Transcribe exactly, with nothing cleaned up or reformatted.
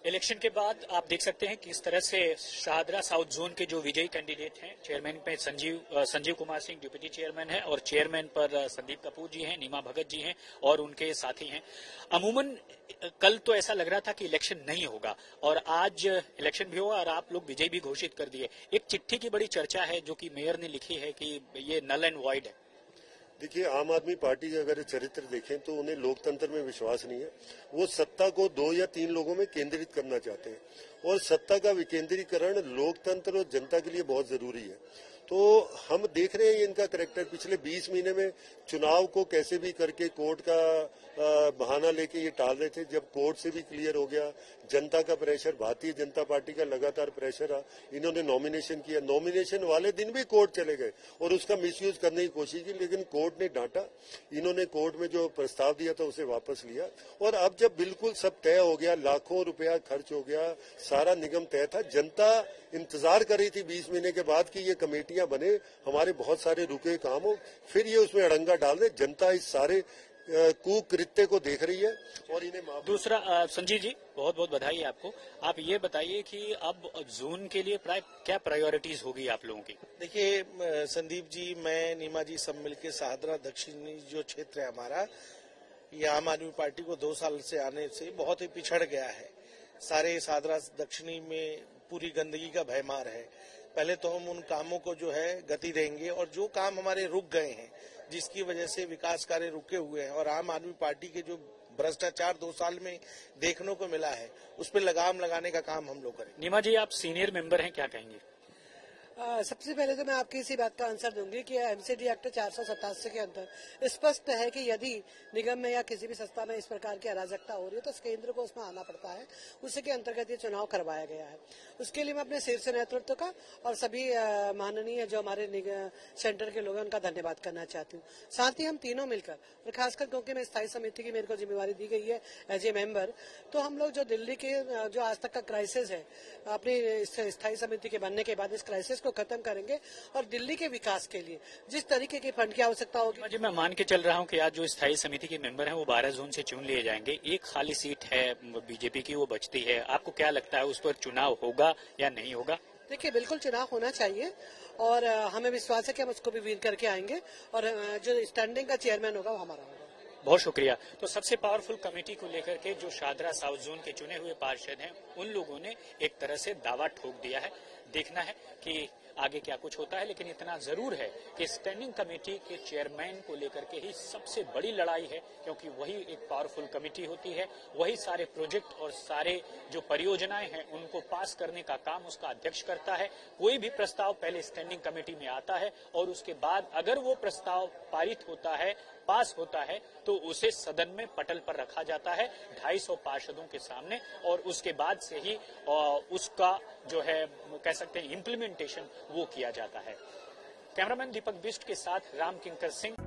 Election के बाद आप देख सकते हैं कि इस तरह से शाहदरा साउथ जोन के जो विजयी कैंडिडेट हैं, चेयरमैन पे संजीव संजीव कुमार सिंह डिप्टी चेयरमैन हैं और चेयरमैन पर संदीप कपूर जी हैं, नीमा भगत जी हैं और उनके साथी हैं। अमूमन कल तो ऐसा लग रहा था कि इलेक्शन नहीं होगा और आज इलेक्शन भी हुआ और आप लोग विजयी भी घोषित कर दिए। एक चिट्ठी की बड़ी चर्चा है जो कि मेयर ने लिखी है कि ये नल एंड वॉइड है। देखिए, आम आदमी पार्टी का अगर चरित्र देखें तो उन्हें लोकतंत्र में विश्वास नहीं है। वो सत्ता को दो या तीन लोगों में केंद्रित करना चाहते हैं और सत्ता का विकेंद्रीकरण लोकतंत्र और जनता के लिए बहुत जरूरी है। तो हम देख रहे हैं इनका करैक्टर पिछले बीस महीने में चुनाव को कैसे भी करके कोर्ट का बहाना लेके ये टाल रहे थे। जब कोर्ट से भी क्लियर हो गया, जनता का प्रेशर, भारतीय जनता पार्टी का लगातार प्रेशर रहा, इन्होंने नॉमिनेशन किया। नॉमिनेशन वाले दिन भी कोर्ट चले गए और उसका मिसयूज करने की कोशिश की, लेकिन कोर्ट ने डांटा। इन्होंने कोर्ट में जो प्रस्ताव दिया था उसे वापस लिया और अब जब बिल्कुल सब तय हो गया, लाखों रुपया खर्च हो गया, सारा निगम तय था, जनता इंतजार कर रही थी बीस महीने के बाद कि ये कमेटियां बने, हमारे बहुत सारे रुके काम हो, फिर ये उसमें अड़ंगा डाल दे। जनता इस सारे कुकृत्य को देख रही है और इन्हें दूसरा संजीव जी, बहुत बहुत बधाई आपको। आप ये बताइए कि अब जोन के लिए प्राय क्या प्रायोरिटीज होगी आप लोगों की? देखिए संदीप जी, मैं नीमा जी सब मिलकर शाहदरा दक्षिणी जो क्षेत्र है हमारा, ये आम आदमी पार्टी को दो साल से आने से बहुत ही पिछड़ गया है। सारे शाहदरा दक्षिणी में पूरी गंदगी का भयमार है। पहले तो हम उन कामों को जो है गति देंगे और जो काम हमारे रुक गए हैं, जिसकी वजह से विकास कार्य रुके हुए हैं और आम आदमी पार्टी के जो भ्रष्टाचार दो साल में देखने को मिला है, उस पर लगाम लगाने का काम हम लोग करेंगे। नीमा जी, आप सीनियर मेंबर हैं, क्या कहेंगे? आ, सबसे पहले तो मैं आपकी इसी बात का आंसर दूंगी कि एमसीडी एक्ट चार सौ सतासी के अंदर स्पष्ट है कि यदि निगम में या किसी भी संस्था में इस प्रकार की अराजकता हो रही है तो केंद्र को उसमें आना पड़ता है। उसी के अंतर्गत ये चुनाव करवाया गया है। उसके लिए मैं अपने शीर्ष नेतृत्व का और सभी माननीय जो हमारे सेंटर के लोग हैं उनका धन्यवाद करना चाहती हूँ। साथ ही हम तीनों मिलकर, और खासकर क्योंकि मैं स्थायी समिति की मेरे को जिम्मेवारी दी गई है एज ए मेंबर, तो हम लोग जो दिल्ली के जो आज तक का क्राइसिस है, अपनी स्थायी समिति के बनने के बाद इस क्राइसिस को खत्म करेंगे और दिल्ली के विकास के लिए जिस तरीके के फंड की आवश्यकता होगी। जी, मैं मान के चल रहा हूं कि आज जो स्थायी समिति के मेंबर हैं वो बारह जोन से चुन लिए जाएंगे। एक खाली सीट है बीजेपी की, वो बचती है। आपको क्या लगता है उस पर चुनाव होगा या नहीं होगा? देखिए, बिल्कुल चुनाव होना चाहिए और हमें विश्वास है कि हम उसको भी विन करके आएंगे और जो स्टैंडिंग का चेयरमैन होगा वो हमारा होगा। बहुत शुक्रिया। तो सबसे पावरफुल कमेटी को लेकर के जो शाहदरा साउथ जोन के चुने हुए पार्षद हैं, उन लोगों ने एक तरह से दावा ठोक दिया है। देखना है कि आगे क्या कुछ होता है, लेकिन इतना जरूर है कि स्टैंडिंग कमेटी के चेयरमैन को लेकर के ही सबसे बड़ी लड़ाई है, क्योंकि वही एक पावरफुल कमेटी होती है, वही सारे प्रोजेक्ट और सारे जो परियोजनाएं हैं उनको पास करने का काम उसका अध्यक्ष करता है। कोई भी प्रस्ताव पहले स्टैंडिंग कमेटी में आता है और उसके बाद अगर वो प्रस्ताव पारित होता है, पास होता है, तो उसे सदन में पटल पर रखा जाता है ढाई सौ पार्षदों के सामने और उसके बाद से ही उसका जो है कह सकते हैं इम्प्लीमेंटेशन वो किया जाता है। कैमरामैन दीपक बिष्ट के साथ राम किंकर सिंह।